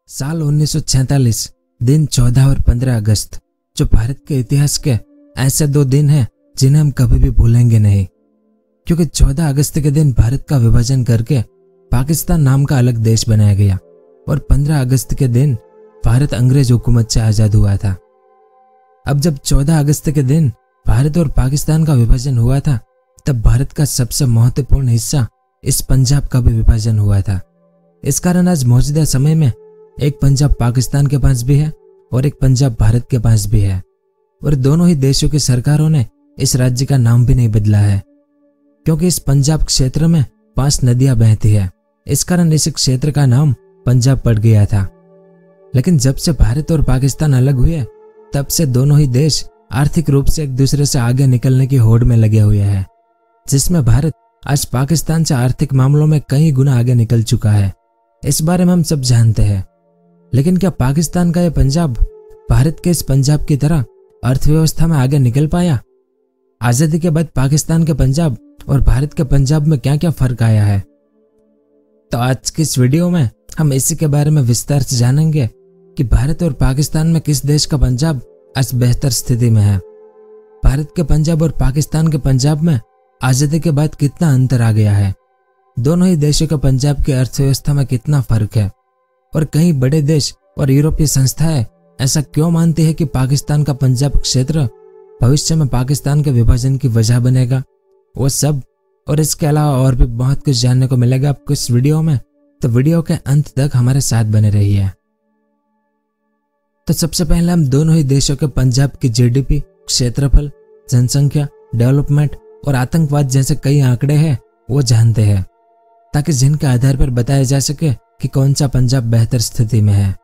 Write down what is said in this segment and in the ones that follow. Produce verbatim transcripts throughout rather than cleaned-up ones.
साल उन्नीस सौ सैंतालीस, दिन चौदह और पंद्रह अगस्त, जो भारत के इतिहास के ऐसे दो दिन हैं जिन्हें हम कभी भी भूलेंगे नहीं। क्योंकि चौदह अगस्त के दिन भारत का विभाजन करके पाकिस्तान नाम का अलग देश बनाया गया और पंद्रह अगस्त के दिन भारत अंग्रेज हुकूमत से आजाद हुआ था। अब जब चौदह अगस्त के दिन भारत और पाकिस्तान का विभाजन हुआ था, तब भारत का सबसे महत्वपूर्ण हिस्सा इस पंजाब का भी विभाजन हुआ था। इस कारण आज मौजूदा समय में एक पंजाब पाकिस्तान के पास भी है और एक पंजाब भारत के पास भी है, और दोनों ही देशों की सरकारों ने इस राज्य का नाम भी नहीं बदला है, क्योंकि इस पंजाब क्षेत्र में पांच नदियां बहती है। इस कारण इस क्षेत्र का नाम पंजाब पड़ गया था। लेकिन जब से भारत और पाकिस्तान अलग हुए, तब से दोनों ही देश आर्थिक रूप से एक दूसरे से आगे निकलने की होड़ में लगे हुए हैं, जिसमें भारत आज पाकिस्तान से आर्थिक मामलों में कई गुना आगे निकल चुका है। इस बारे में हम सब जानते हैं। लेकिन क्या पाकिस्तान का यह पंजाब भारत के इस पंजाब की तरह अर्थव्यवस्था में आगे निकल पाया? आजादी के बाद पाकिस्तान के पंजाब और भारत के पंजाब में क्या क्या फर्क आया है? तो आज की इस वीडियो में हम इसी के बारे में विस्तार से जानेंगे कि भारत और पाकिस्तान में किस देश का पंजाब आज बेहतर स्थिति में है। भारत के पंजाब और पाकिस्तान के पंजाब में आजादी के बाद कितना अंतर आ गया है। दोनों ही देशों के पंजाब की अर्थव्यवस्था में कितना फर्क है, और कई बड़े देश और यूरोपीय संस्थाएं ऐसा क्यों मानती है कि पाकिस्तान का पंजाब क्षेत्र भविष्य में पाकिस्तान के विभाजन की वजह बनेगा। वो सब और इसके अलावा और भी बहुत कुछ जानने को मिलेगा आपको इस वीडियो में, तो वीडियो के अंत तक हमारे साथ बने रहिए। तो सबसे पहले हम दोनों ही देशों के पंजाब की जीडीपी, क्षेत्रफल, जनसंख्या, डेवलपमेंट और आतंकवाद जैसे कई आंकड़े हैं वो जानते हैं, ताकि जिनके आधार पर बताया जा सके कि कौन सा पंजाब बेहतर स्थिति में है।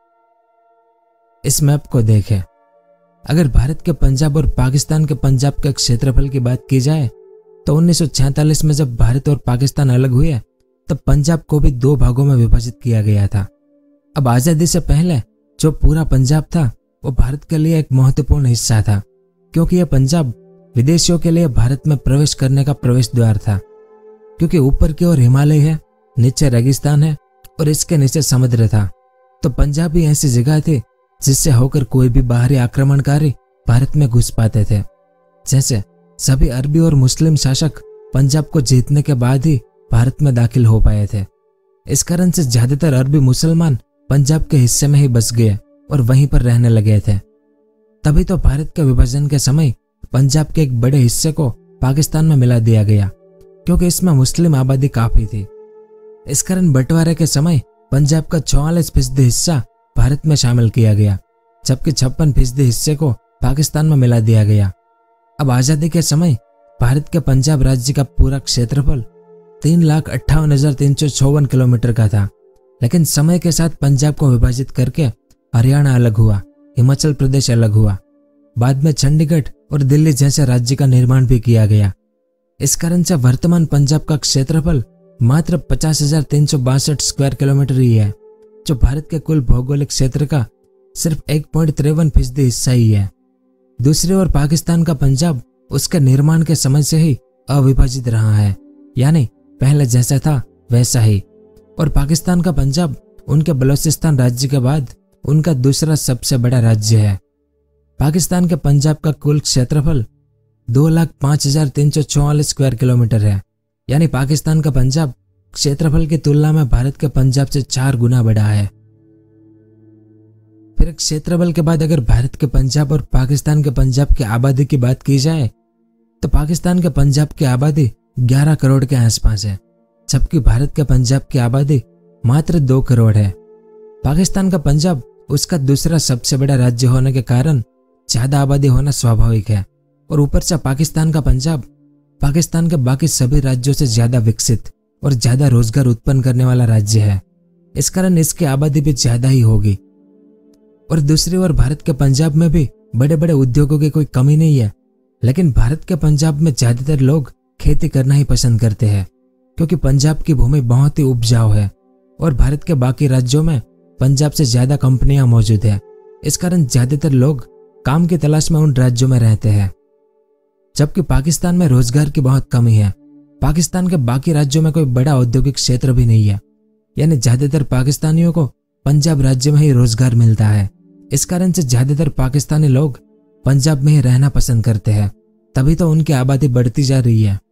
इस मैप को देखें। अगर भारत के पंजाब और पाकिस्तान के पंजाब के क्षेत्रफल की बात की जाए, तो उन्नीस सौ सैंतालीस में जब भारत और पाकिस्तान अलग हुए, तब पंजाब को भी दो भागों में विभाजित किया गया था। अब आजादी से पहले जो पूरा पंजाब था वो भारत के लिए एक महत्वपूर्ण हिस्सा था, क्योंकि यह पंजाब विदेशियों के लिए भारत में प्रवेश करने का प्रवेश द्वार था। क्योंकि ऊपर की ओर हिमालय है, नीचे रेगिस्तान है और इसके नीचे समुद्र था, तो पंजाब भी ऐसी जगह थी जिससे होकर कोई भी बाहरी आक्रमणकारी भारत में घुस पाते थे। जैसे सभी अरबी और मुस्लिम शासक पंजाब को जीतने के बाद ही भारत में दाखिल हो पाए थे। इस कारण से ज्यादातर अरबी मुसलमान पंजाब के हिस्से में ही बस गए और वहीं पर रहने लगे थे। तभी तो भारत के विभाजन के समय पंजाब के एक बड़े हिस्से को पाकिस्तान में मिला दिया गया, क्योंकि इसमें मुस्लिम आबादी काफी थी। इस कारण बंटवारे के समय पंजाब का चौवालीस फीसदी हिस्सा भारत में शामिल किया गया, जबकि छप्पन फीसदी हिस्से को पाकिस्तान में मिला दिया गया। अब आजादी के समय भारत के पंजाब राज्य का पूरा क्षेत्रफल तीन लाख अट्ठावन हजार तीन सौ चौवन किलोमीटर का था। लेकिन समय के साथ पंजाब को विभाजित करके हरियाणा अलग हुआ, हिमाचल प्रदेश अलग हुआ, बाद में चंडीगढ़ और दिल्ली जैसे राज्य का निर्माण भी किया गया। इस कारण से वर्तमान पंजाब का क्षेत्रफल मात्र पचास हजार तीन सौ बासठ स्क्वायर किलोमीटर ही है, जो भारत के कुल भौगोलिक क्षेत्र का सिर्फ एक पॉइंट तिरपन फीसदी हिस्सा ही है। दूसरी ओर पाकिस्तान का पंजाब उसके निर्माण के समय से ही अविभाजित रहा है, यानी पहले जैसा था वैसा ही। और पाकिस्तान का पंजाब उनके बलूचिस्तान राज्य के बाद उनका दूसरा सबसे बड़ा राज्य है। पाकिस्तान के पंजाब का कुल क्षेत्रफल दो लाख पांच हजार तीन सौ चौवालीस स्क्वायर किलोमीटर है, यानी पाकिस्तान का पंजाब क्षेत्रफल की तुलना में भारत के पंजाब से चार गुना बड़ा है। फिर क्षेत्रफल के बाद अगर भारत के पंजाब और पाकिस्तान के पंजाब की आबादी की बात की जाए, तो पाकिस्तान के पंजाब की आबादी ग्यारह करोड़ के आसपास है, जबकि भारत के पंजाब की आबादी मात्र दो करोड़ है। पाकिस्तान का पंजाब उसका दूसरा सबसे बड़ा राज्य होने के कारण ज्यादा आबादी होना स्वाभाविक है, और ऊपर से पाकिस्तान का पंजाब पाकिस्तान के बाकी सभी राज्यों से ज्यादा विकसित और ज्यादा रोजगार उत्पन्न करने वाला राज्य है। इस कारण इसकी आबादी भी ज्यादा ही होगी। और दूसरी ओर भारत के पंजाब में भी बड़े बड़े उद्योगों की कोई कमी नहीं है, लेकिन भारत के पंजाब में ज्यादातर लोग खेती करना ही पसंद करते हैं, क्योंकि पंजाब की भूमि बहुत ही उपजाऊ है और भारत के बाकी राज्यों में पंजाब से ज्यादा कंपनियां मौजूद है। इस कारण ज्यादातर लोग काम की तलाश में उन राज्यों में रहते हैं। जबकि पाकिस्तान में रोजगार की बहुत कमी है। पाकिस्तान के बाकी राज्यों में कोई बड़ा औद्योगिक क्षेत्र भी नहीं है, यानी ज्यादातर पाकिस्तानियों को पंजाब राज्य में ही रोजगार मिलता है। इस कारण से ज्यादातर पाकिस्तानी लोग पंजाब में ही रहना पसंद करते हैं, तभी तो उनकी आबादी बढ़ती जा रही है।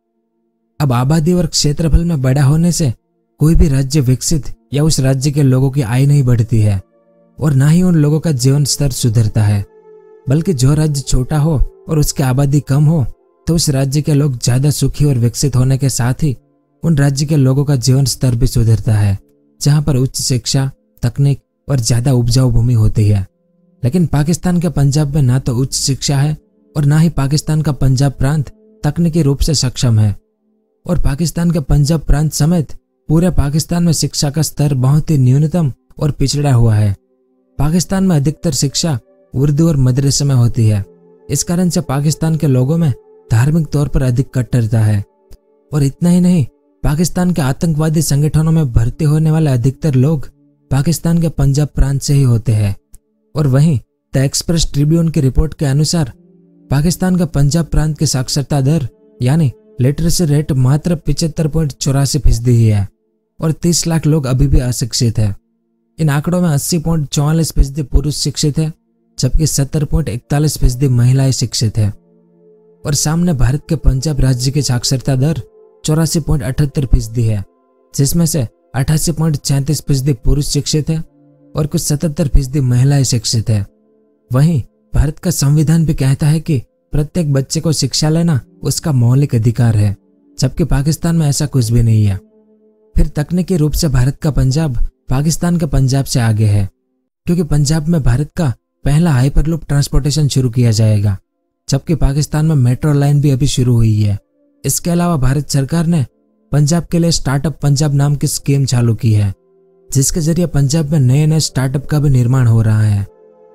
अब आबादी और क्षेत्रफल में बड़ा होने से कोई भी राज्य विकसित या उस राज्य के लोगों की आय नहीं बढ़ती है और ना ही उन लोगों का जीवन स्तर सुधरता है, बल्कि जो राज्य छोटा हो और उसकी आबादी कम हो तो उस राज्य के लोग ज्यादा सुखी और विकसित होने के साथ ही उन राज्य के लोगों का जीवन स्तर भी सुधरता है, जहां पर उच्च शिक्षा, तकनीक और ज्यादा उपजाऊ भूमि होती है। लेकिन पाकिस्तान के पंजाब में ना तो उच्च शिक्षा है और ना ही पाकिस्तान का पंजाब प्रांत तकनीकी रूप से सक्षम है, और पाकिस्तान के पंजाब प्रांत समेत पूरे पाकिस्तान में शिक्षा का स्तर बहुत ही न्यूनतम और पिछड़ा हुआ है। पाकिस्तान में अधिकतर शिक्षा उर्दू और मदरसे में होती है। इस कारण से पाकिस्तान के लोगों में धार्मिक तौर पर अधिक कट्टरता है, और इतना ही नहीं, पाकिस्तान के आतंकवादी संगठनों में भर्ती होने वाले अधिकतर लोग पाकिस्तान के पंजाब प्रांत से ही होते हैं। और वहीं द एक्सप्रेस ट्रिब्यून की रिपोर्ट के अनुसार पाकिस्तान का पंजाब प्रांत की साक्षरता दर यानी लिटरेसी रेट मात्र पिछहत्तर पॉइंट चौरासी फीसदी ही है और तीस लाख लोग अभी भी अशिक्षित है। इन आंकड़ों में अस्सी पॉइंट चौवालीस फीसदी पुरुष शिक्षित है, जबकि सत्तर पॉइंट इकतालीस फीसदी महिलाएं शिक्षित है। और सामने भारत के पंजाब राज्य की साक्षरता दर चौरासी पॉइंट अठहत्तर फीसदी है, जिसमें से अठासी पॉइंट छत्तीस फीसदी पुरुष शिक्षित है और कुछ सतहत्तर फीसदी महिलाएं शिक्षित है। वहीं भारत का संविधान भी कहता है कि प्रत्येक बच्चे को शिक्षा लेना उसका मौलिक अधिकार है, जबकि पाकिस्तान में ऐसा कुछ भी नहीं है। फिर तकनीकी रूप से भारत का पंजाब पाकिस्तान के पंजाब से आगे है, क्योंकि पंजाब में भारत का पहला हाइपरलूप ट्रांसपोर्टेशन शुरू किया जाएगा, जबकि पाकिस्तान में मेट्रो लाइन भी अभी शुरू हुई है। इसके अलावा भारत सरकार ने पंजाब के लिए स्टार्टअप पंजाब नाम की स्कीम चालू की है, जिसके जरिए पंजाब में नए नए स्टार्टअप का भी निर्माण हो रहा है।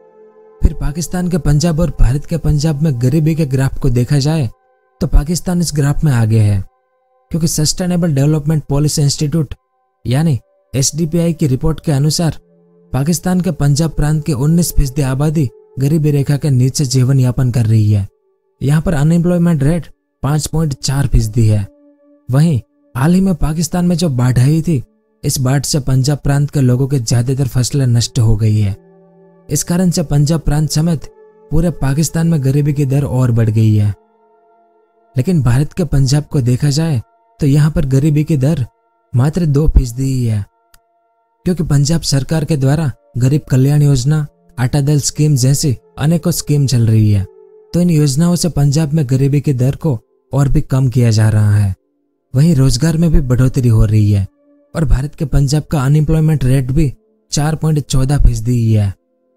फिर पाकिस्तान के पंजाब और भारत के पंजाब में गरीबी के ग्राफ को देखा जाए तो पाकिस्तान इस ग्राफ में आगे है, क्योंकि सस्टेनेबल डेवलपमेंट पॉलिसी इंस्टीट्यूट यानी एस डी पी आई की रिपोर्ट के अनुसार पाकिस्तान के पंजाब प्रांत की उन्नीस फीसदी आबादी गरीबी रेखा के नीचे जीवन यापन कर रही है। यहाँ पर अनएम्प्लॉयमेंट रेट पाँच पॉइंट चार फीसदी है। वहीं हाल ही में पाकिस्तान में जो बाढ़ आई थी, इस बाढ़ से पंजाब प्रांत के लोगों की ज्यादातर फसलें नष्ट हो गई है। इस कारण से पंजाब प्रांत समेत पूरे पाकिस्तान में गरीबी की दर और बढ़ गई है। लेकिन भारत के पंजाब को देखा जाए तो यहाँ पर गरीबी की दर मात्र दो फीसदी ही है, क्योंकि पंजाब सरकार के द्वारा गरीब कल्याण योजना, आटा दाल स्कीम जैसी अनेकों स्कीम चल रही है, तो इन योजनाओं से पंजाब में गरीबी की दर को और भी कम किया जा रहा है। वहीं रोजगार में भी बढ़ोतरी हो रही है और भारत के पंजाब का अनएम्प्लॉयमेंट रेट भी चार पॉइंट चौदह फीसदी ही है।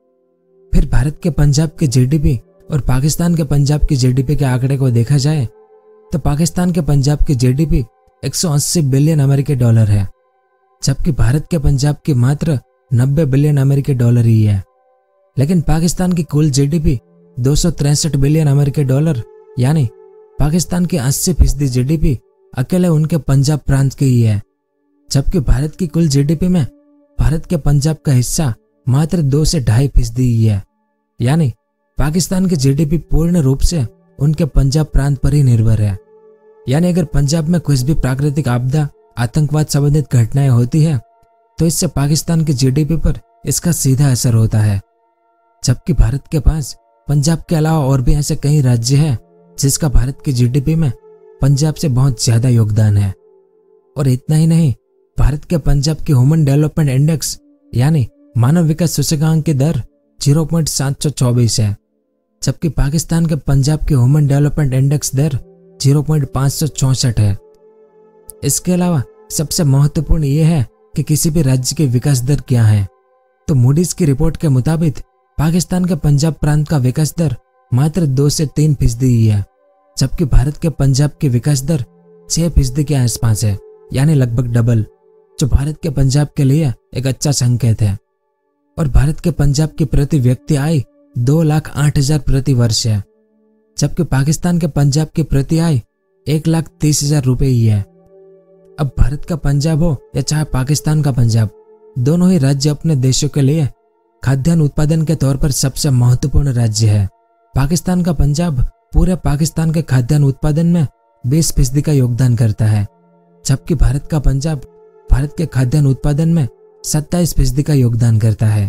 फिर भारत के पंजाब के जी डी पी और पाकिस्तान के पंजाब की जी डी पी के आंकड़े को देखा जाए तो पाकिस्तान के पंजाब की जी डी पी एक सौ अस्सी बिलियन अमेरिकी डॉलर है, जबकि भारत के पंजाब की मात्र नब्बे बिलियन अमेरिकी डॉलर ही है। लेकिन पाकिस्तान की कुल जी डी पी दो सौ तिरसठ बिलियन अमेरिकी डॉलर यानी पाकिस्तान की अस्सी फीसदी जी डी पी अकेले उनके पंजाब प्रांत की ही है, जबकि भारत की कुल जी डी पी में भारत के पंजाब का हिस्सा मात्र दो से ढाई फीसदी ही है। यानी पाकिस्तान की जी डी पी पूर्ण रूप से उनके पंजाब प्रांत पर ही निर्भर है। यानी अगर पंजाब में कुछ भी प्राकृतिक आपदा, आतंकवाद संबंधित घटनाएं होती है तो इससे पाकिस्तान की जी डी पी पर इसका सीधा असर होता है, जबकि भारत के पास पंजाब के अलावा और भी ऐसे कई राज्य हैं जिसका भारत की जी डी पी में पंजाब से बहुत ज्यादा योगदान है। और इतना ही नहीं, भारत के पंजाब की ह्यूमन डेवलपमेंट इंडेक्स यानी मानव विकास सूचकांक की दर जीरो पॉइंट सात सौ चौबीस है, जबकि पाकिस्तान के पंजाब की ह्यूमन डेवलपमेंट इंडेक्स दर जीरो पॉइंट पाँच सौ चौसठ है। इसके अलावा सबसे महत्वपूर्ण यह है कि किसी भी राज्य की विकास दर क्या है, तो मूडीज की रिपोर्ट के मुताबिक पाकिस्तान के पंजाब प्रांत का विकास दर मात्र दो से तीन फीसदी ही है, जबकि भारत के पंजाब की विकास दर छह फीसदी के आसपास है, यानी लगभग डबल, जो भारत के पंजाब के लिए एक अच्छा संकेत है। और भारत के पंजाब की प्रति व्यक्ति आय दो लाख आठ हजार प्रति वर्ष है, जबकि पाकिस्तान के पंजाब की प्रति आय एक लाख तीस हजार रुपए ही है। अब भारत का पंजाब हो या चाहे पाकिस्तान का पंजाब, दोनों ही राज्य अपने देशों के लिए खाद्यान्न उत्पादन के तौर पर सबसे महत्वपूर्ण राज्य है। पाकिस्तान का पंजाब पूरे पाकिस्तान के खाद्यान्न उत्पादन में बीस फीसदी का योगदान करता है, जबकि भारत का पंजाब भारत के खाद्यान्न उत्पादन में सत्ताईस फीसदी का योगदान करता है।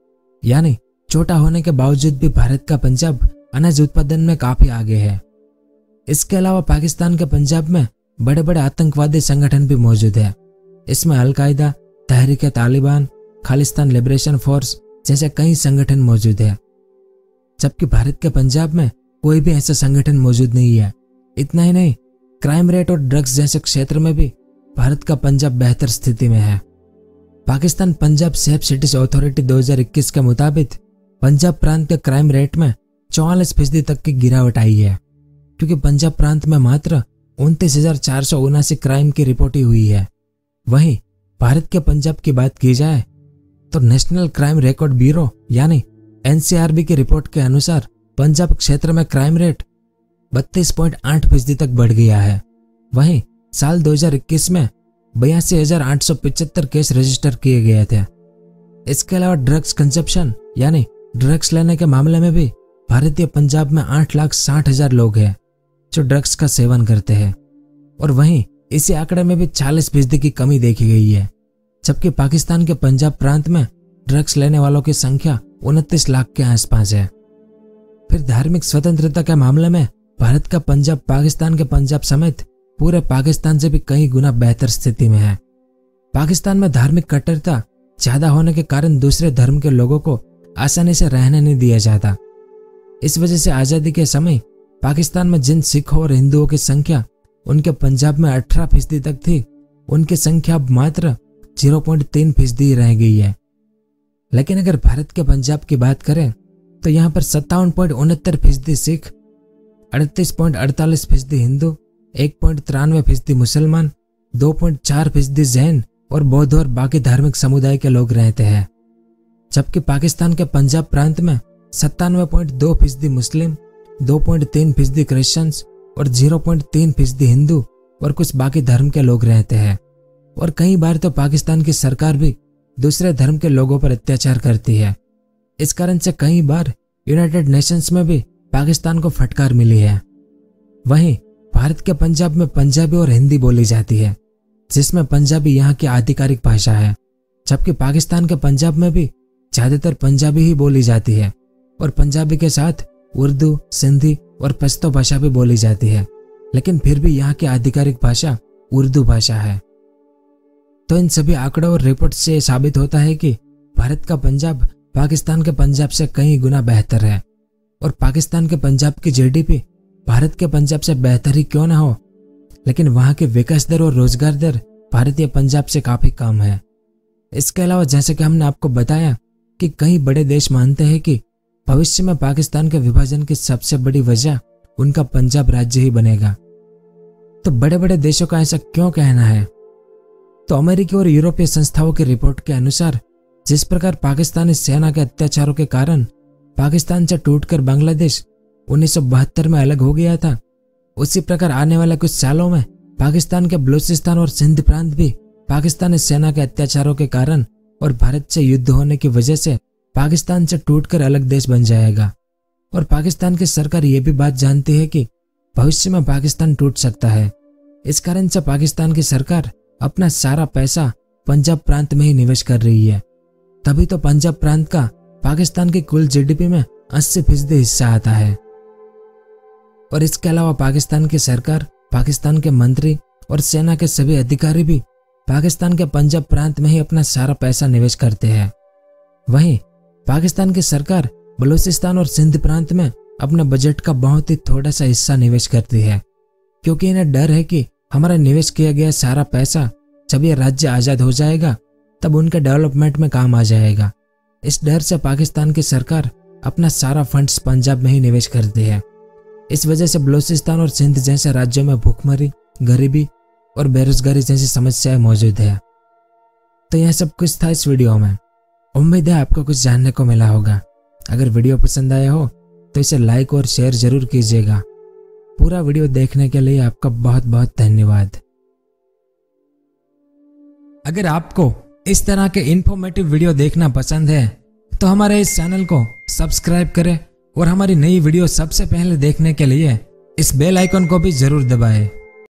यानी छोटा होने के बावजूद भी भारत का पंजाब अनाज उत्पादन में काफी आगे है। इसके अलावा पाकिस्तान के पंजाब में बड़े बड़े आतंकवादी संगठन भी मौजूद है। इसमें अल-कायदा, तहरीक तालिबान, खालिस्तान लिबरेशन फोर्स जैसे कई संगठन मौजूद है, जबकि भारत के पंजाब में कोई भी ऐसा संगठन मौजूद नहीं है। इतना ही नहीं, क्राइम रेट और ड्रग्स जैसे क्षेत्र में भी भारत का पंजाब बेहतर स्थिति में है। पाकिस्तान पंजाब सेफ सिटीज अथॉरिटी दो हज़ार इक्कीस के मुताबिक पंजाब प्रांत के क्राइम रेट में चौवालीस फीसदी तक की गिरावट आई है, क्योंकि पंजाब प्रांत में मात्र उनतीस हजार चार सौ उनासी क्राइम की रिपोर्ट हुई है। वहीं भारत के पंजाब की बात की जाए तो नेशनल क्राइम रिकॉर्ड ब्यूरो यानी एन सी आर बी की रिपोर्ट के अनुसार पंजाब क्षेत्र में क्राइम रेट बत्तीस पॉइंट आठ फीसदी तक बढ़ गया है। वहीं साल दो हज़ार इक्कीस में बयासी हजार आठ सौ पिचहत्तर केस रजिस्टर किए गए थे। इसके अलावा ड्रग्स कंजप्शन यानी ड्रग्स लेने के मामले में भी भारतीय पंजाब में आठ लाख साठ हजार लोग हैं जो ड्रग्स का सेवन करते हैं, और वहीं इसी आंकड़े में भी चालीस फीसदी की कमी देखी गई है, जबकि पाकिस्तान के पंजाब प्रांत में ड्रग्स लेने वालों की संख्या उनतीस लाख के आसपास है। फिर धार्मिक स्वतंत्रता के मामले में भारत का पंजाब पाकिस्तान के पंजाब समेत पूरे पाकिस्तान से भी कई गुना बेहतर स्थिति में है। पाकिस्तान में धार्मिक कट्टरता ज्यादा होने के कारण दूसरे धर्म के लोगों को आसानी से रहने नहीं दिया जाता। इस वजह से आजादी के समय पाकिस्तान में जिन सिखों और हिंदुओं की संख्या उनके पंजाब में अठारह फीसदी तक थी, उनकी संख्या अब मात्र जीरो पॉइंट तीन फीसदी रह गई है। लेकिन अगर भारत के पंजाब की बात करें तो यहाँ पर सत्तावन पॉइंट उनहत्तर फीसदी सिख, अड़तीस पॉइंट अड़तालीस फीसदी हिंदू, एक पॉइंट तिरानवे फीसदी मुसलमान, दो पॉइंट चार फीसदी जैन और बौद्ध और बाकी धार्मिक समुदाय के लोग रहते हैं, जबकि पाकिस्तान के पंजाब प्रांत में सत्तानवे पॉइंट दो फीसदी मुस्लिम, दो पॉइंट तीन फीसदी क्रिश्चियंस और जीरो पॉइंट तीन फीसदी हिंदू और कुछ बाकी धर्म के लोग रहते हैं। और कई बार तो पाकिस्तान की सरकार भी दूसरे धर्म के लोगों पर अत्याचार करती है। इस कारण से कई बार यूनाइटेड नेशंस में भी पाकिस्तान को फटकार मिली है। वहीं भारत के पंजाब में पंजाबी और हिंदी बोली जाती है, जिसमें पंजाबी यहाँ की आधिकारिक भाषा है, जबकि पाकिस्तान के पंजाब में भी ज्यादातर पंजाबी ही बोली जाती है और पंजाबी के साथ उर्दू, सिंधी और पश्तो भाषा भी बोली जाती है, लेकिन फिर भी यहाँ की आधिकारिक भाषा उर्दू भाषा है। तो इन सभी आंकड़ों और रिपोर्ट से साबित होता है कि भारत का पंजाब पाकिस्तान के पंजाब से कई गुना बेहतर है, और पाकिस्तान के पंजाब की जी डी पी भारत के पंजाब से बेहतर ही क्यों ना हो, लेकिन वहाँ की विकास दर और रोजगार दर भारतीय पंजाब से काफी कम है। इसके अलावा जैसे कि हमने आपको बताया कि कई बड़े देश मानते हैं कि भविष्य में पाकिस्तान के विभाजन की सबसे बड़ी वजह उनका पंजाब राज्य ही बनेगा। तो बड़े बड़े देशों का ऐसा क्यों कहना है? तो अमेरिकी और यूरोपीय संस्थाओं की रिपोर्ट के अनुसार जिस प्रकार पाकिस्तानी सेना के अत्याचारों के कारण पाकिस्तान से टूटकर बांग्लादेश उन्नीस सौ बहत्तर में अलग हो गया था, उसी प्रकार आने वाले कुछ सालों में पाकिस्तान के बलूचिस्तान और सिंध प्रांत भी पाकिस्तानी सेना के अत्याचारों के कारण और भारत से युद्ध होने की वजह से पाकिस्तान से टूटकर अलग देश बन जाएगा। और पाकिस्तान की सरकार ये भी बात जानती है कि भविष्य में पाकिस्तान टूट सकता है। इस कारण से पाकिस्तान की सरकार अपना सारा पैसा पंजाब प्रांत में ही निवेश कर रही है। तभी तो पंजाब प्रांत का पाकिस्तान की कुल जी डी पी में अस्सी फीसदी हिस्सा आता है। और इसके अलावा पाकिस्तान की सरकार, पाकिस्तान के मंत्री और सेना के सभी अधिकारी भी पाकिस्तान के पंजाब प्रांत में ही अपना सारा पैसा निवेश करते हैं। वहीं पाकिस्तान की सरकार बलूचिस्तान और सिंध प्रांत में अपने बजट का बहुत ही थोड़ा सा हिस्सा निवेश करती है, क्योंकि इन्हें डर है कि हमारा निवेश किया गया सारा पैसा जब यह राज्य आजाद हो जाएगा तब उनके डेवलपमेंट में काम आ जाएगा। इस डर से पाकिस्तान की सरकार अपना सारा फंड्स पंजाब में ही निवेश करती है। इस वजह से बलूचिस्तान और सिंध जैसे राज्यों में भूखमरी, गरीबी और बेरोजगारी जैसी समस्याएं मौजूद है। तो यह सब कुछ था इस वीडियो में। उम्मीद है आपको कुछ जानने को मिला होगा। अगर वीडियो पसंद आया हो तो इसे लाइक और शेयर जरूर कीजिएगा। पूरा वीडियो देखने के लिए आपका बहुत बहुत धन्यवाद। अगर आपको इस तरह के इंफॉर्मेटिव वीडियो देखना पसंद है तो हमारे इस चैनल को सब्सक्राइब करें और हमारी नई वीडियो सबसे पहले देखने के लिए इस बेल आइकन को भी जरूर दबाएं।